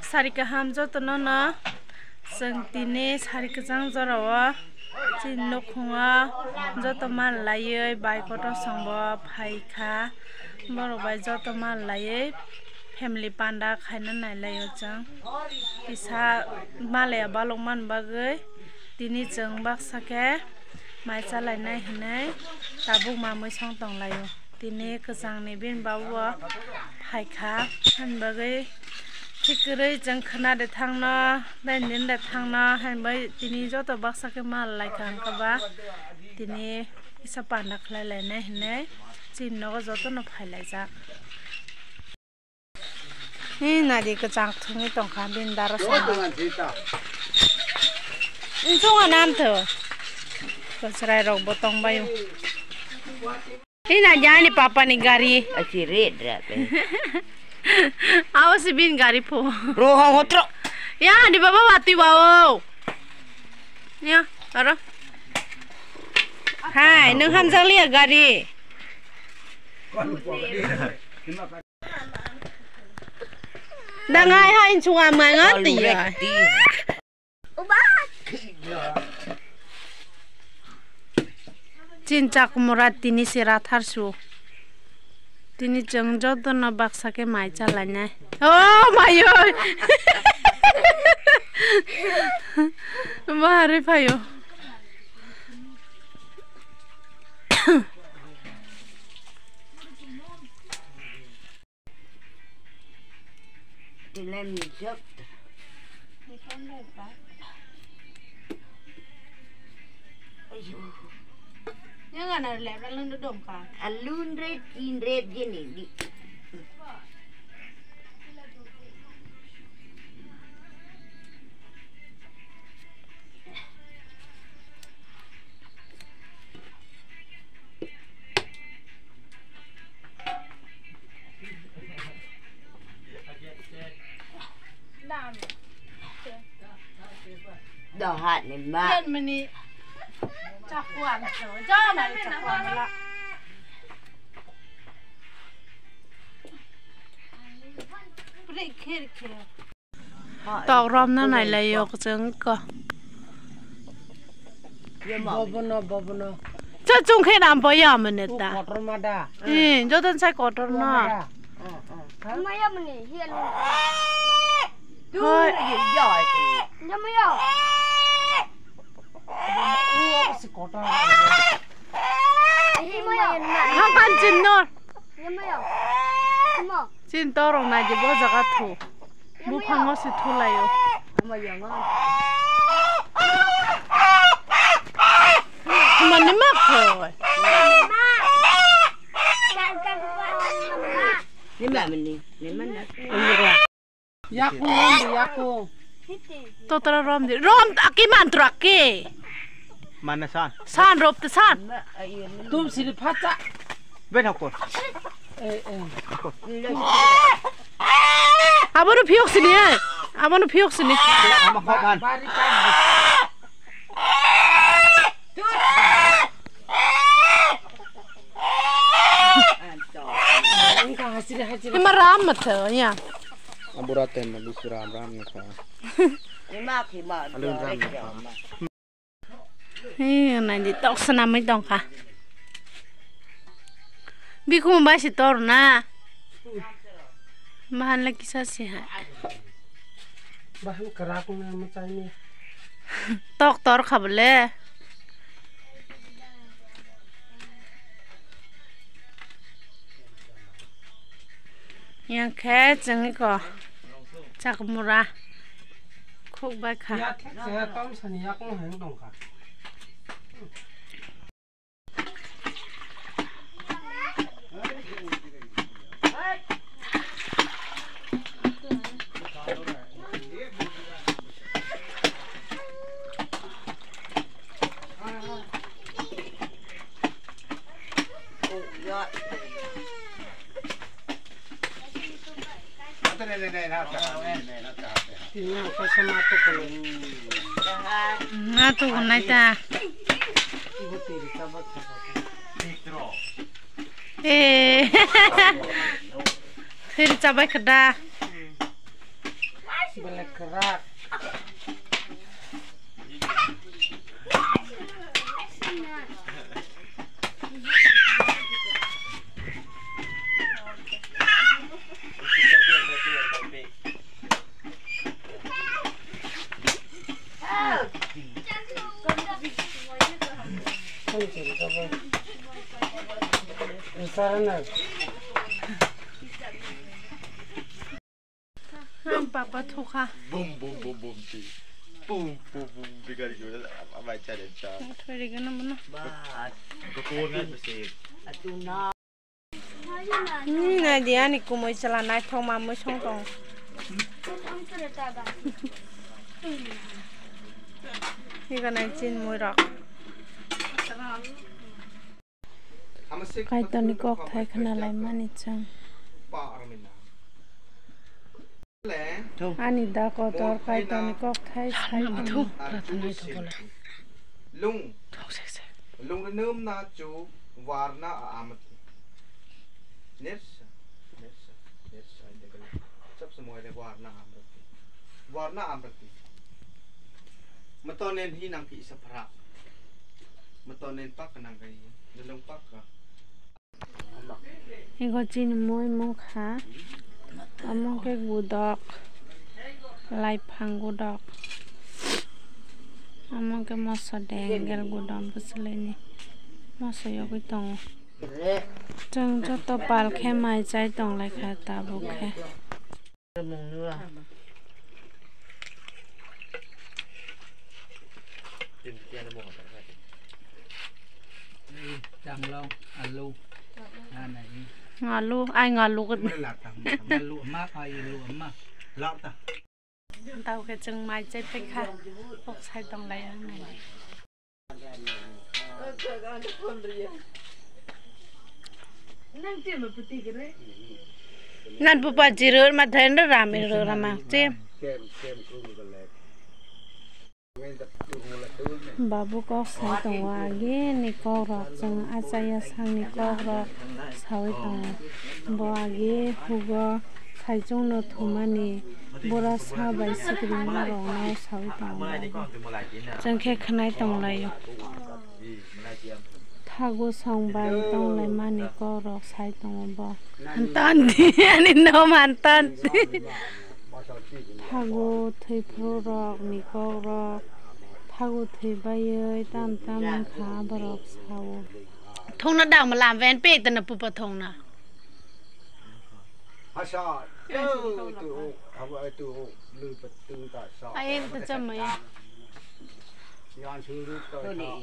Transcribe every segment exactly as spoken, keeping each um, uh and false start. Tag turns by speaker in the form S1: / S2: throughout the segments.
S1: sari kaham joto no no जों दिनै सारि गोजां जराव चिन लखुङा जत माल लायै बाइकट संब फाइखा बरबाय जत माल लायै फेमिली पान्डा खायना नायलायो जों इसा मालाया बालक मान बागै दिनै जों बाक्साके माइ चालायनाय हनै दाबुक मामै सं दंलायो दिनै गोजांनि बिन बावो फाइखा होनबागै थिकरै जों खोनादो थांना दाइनिन दे थांना होनबाय दिनै जत बाक्साके माल लायखां कबा दिनै इसा पान्डा खालायलायनाय हनै चिननगो जत न फायलायजा नि नारि गोजां थुङि दंखा बिन्दार इंसङा नामथो गसराय रंबो तंबायो ini jangan papa ni gari
S2: Aci red rape.
S1: Awas bin gari po.
S2: Rohang hotro.
S1: Ya di bawah mati bawah. Ya, taruh. Hai, neng hamzang lihat gari. Dangai hai cunga mangati ya. Cincak murat tini sirat harsu. Tini jeng jodoh no baksa ke mai calanya. Oh mayo. Bahari payo.
S2: Dilem jok.
S1: Yang ana lep alun dom ka.
S2: Alun red in red gini di. Dah hat ni mak.
S1: Yen meni cakwan so. Jangan cakwan lah. Beri kir kir. Tàu rom nó này là yok trứng cơ.
S2: Bobono bobono.
S1: Cho chung khi làm bao giờ mình nè ta.
S2: Kotor mada.
S1: Ừ, cho tên sai kotor nó.
S3: Maya meni hian.
S1: Thôi.
S2: Giỏi.
S3: Nyamaya.
S2: Si kotor.
S3: Maya na.
S1: Hang kan chin nó.
S3: Nyamaya. Mo.
S1: Chin to rong này chỉ bao giờ cả thu. Mu phang nó sẽ thu lại yo.
S2: Maya ngon.
S1: Mà nó mắc rồi.
S2: Ni mak meni. Ni mana?
S4: Yaku rom yaku.
S1: To tara rom di. Rom aki man traki.
S4: Mana san?
S1: San rop te san.
S4: Tum siri phacha.
S5: Ben hakor.
S4: Eh eh.
S1: Abonu phiok sini eh. Abonu phiok sini.
S5: Ama khoban.
S4: Bari kan. Angka hasil hasil.
S1: Ini ram mat ya.
S5: Amburaten na bisuram ram na ka.
S2: Ni mak ki mak.
S5: Alun ram na ka.
S1: Ini này di tok sana mai dong ka. Bi kum ba si tor na. Mahan lagi sa si ha.
S4: Bahan kerak na macam ni.
S1: Tok tor khable. Yang khe chang ko chak mura khok ba kha
S4: Yak saya tom sani yak no hang dong ka. Tinggal saya matu kalau.
S1: na tu nai ta
S4: Ibu tiri sabat sabat.
S1: eh फिर चाबाय खदा
S4: Belek kerak. Sarana.
S1: Ham papa thu kha.
S6: Bum bum bum bum ti. Bum bum bum bigar yo apa baca dan ca.
S1: Thoi ri gana mana.
S6: Ko ko ngan besi.
S2: Atuna.
S1: Ni na dia ni ku moi chala nai thong ma moi chong tong.
S3: Không có được ta bà.
S1: Ni ka nai chin moi rak. Kai to ni kok thai khana lai mani chang. Ani da ko tor kai to ni kok thai sai thu. Prathanai to bola.
S5: Lung.
S1: Thok se se.
S5: Lung na num na chu warna amat. Nes. Nes. Nes ai dekal. Sab semua ada warna amat. Warna amat. Matonen hi nang pi sapra. Matonen pak nang kai. Lung pak ka.
S1: Hi go chin moi mo kha. Among ke gu dok. Lai phang gu dok. Among ke mosa deng gel gu dom pusle ni. Mosa yo ku tong. Chang cho to pal khe mai chai tong lai kha ta bu khe.
S2: Mong nữa.
S6: Tin kia nó mo.
S4: Chang long alu. À này.
S1: Nga lu ai nga lu cái
S4: Lạt tang. Mà lụa mát ai lụa mà. Lọt ta.
S1: tao cái chừng mai chơi tích ha bốc sai tông lấy này nan pupa jirur mà thấy nó làm mình rồi mà chim babu có sai tông hoa ghé này có rọt chừng achaya sang này có rọt sai tông hoa ghé hugo sai chung nó thua mà nè bora sa bai sikri ma ro na sai tong chang khe khnai tong lai thago song bai tong lai ma ni ko ro sai tong ba han tan di ani no man tan thago thei pro ro ni ko ro thago thei bai ơi tam tam kha barok sao thong na dang ma lam ven pe tan na pu pa thong na
S5: ha sa tu tu apa itu lu betul tak sa
S1: ai ta cham mai
S5: yan su lu ta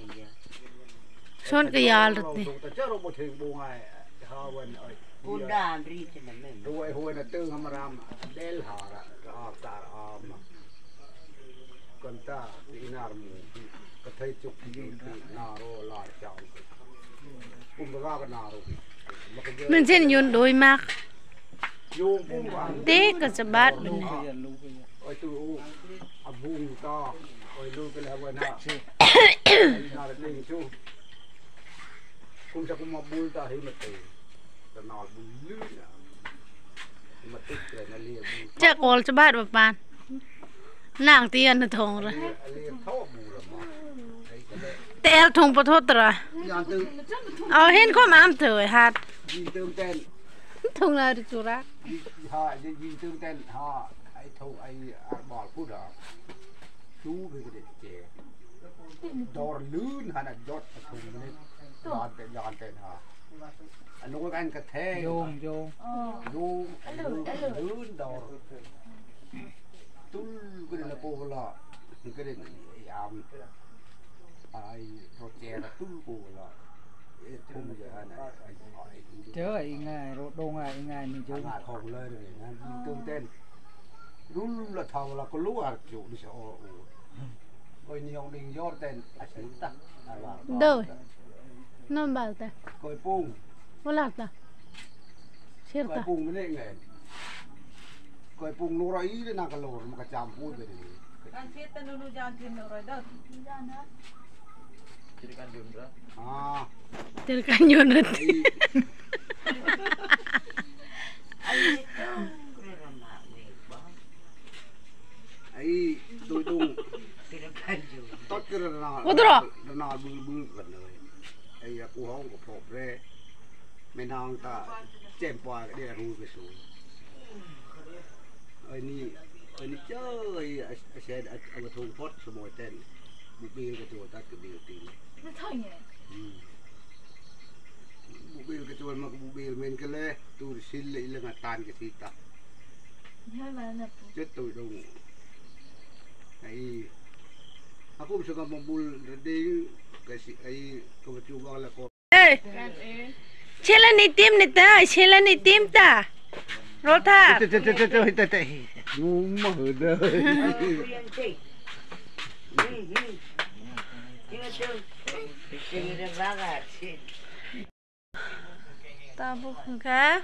S1: son cái yal rồi
S5: ta chero bo thing bo ngai ha wen ai
S2: Bunda ri chen men.
S5: ruai hoi na tu hamram del ha ra ra ta am kon ta inar mu ka thai chuk ni na ro la chao kum ba ga na ro
S1: mình trên yun đôi mắc
S5: yung pum ba
S1: té cái chả bát
S5: oi tu abung ta oi lu ke la wen ha na ra ni chu kum sa kum mabul ta hi mate ta na bul lu na mate ke na li bu
S1: chắc all chả bát bà pan nàng tiền nó thong rồi
S5: li tho bu la ma
S1: té thong bát thốt rồi
S5: yan tu
S1: ở hen có mà am thổi hạt
S5: yin tum ten
S1: thong là được rồi
S5: ha yin tum ten ha ai tho ai arbal pu da chu be ke che dor lun hana dot thum ne yan te yan ten ha anh nói anh cái thế
S4: Dùng dùng.
S5: dùng lun dor tul cái này là po la cái này am ai rồi che là tul po la thum giờ hana
S4: Chớ ai ngay rồi đông ai ngay mình chứ.
S5: ngài thòng lên rồi nè tương tên run là thòng là có lúa à chịu đi sợ coi nhiều đình do tên à chỉ ta
S1: đời nó bảo ta
S5: coi pung
S1: có lạc ta xếp
S5: coi
S1: ta
S5: pung cái này nghề coi pung nó rồi ý là cái lỗ mà cái chạm vui về đi
S6: Jadi kan jum dah.
S5: à
S1: từ cái nhon hết
S2: Ai tu kre ma we ba.
S5: tôi đúng
S2: thì nó phải dù
S5: tốt cái là nào
S1: Ủa, tôi rồi.
S5: là nào bự bự gần rồi ấy là cô hông có phộp ra mấy nàng ta chém qua cái đây là ngu cái số ấy ni ấy ni chơi ấy xe ở ở thùng pot số một tên bụng bia cái chỗ ta cái bia tiền
S3: nó thôi nhỉ
S5: bụng bia cái chỗ mà bụng bia mình cái lẽ tôi xin lấy là ngắt tan cái gì ta
S3: thôi mà là
S5: chết tôi đúng ấy aku bisa ngomong bul đi cái gì ấy có một chú bao là có
S1: ê chế lên đi tim đi ta chế lên đi tim ta rồi ta
S5: trời trời trời trời trời trời ngu mở đời
S2: riêng chị nhưng mà tôi thì nó vác à chị
S1: ta buộc cá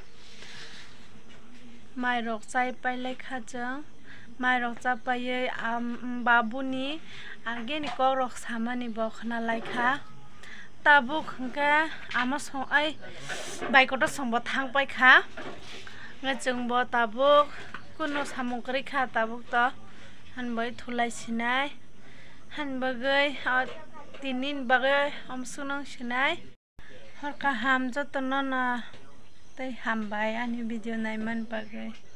S1: mai rọc say bay lấy khát trắng mai rọc cha bay am babu ni again ko rok samani bok na lai kha ta buộc cá ama song ai bay ko to song bo thang pai kha nga chung bo ta buộc kuno samungkri kha ta buộc to han bai thulai sinai han bagai tinin bagai om sunang sinai har ka ham jotono na tei ham bai ani video nai man bagai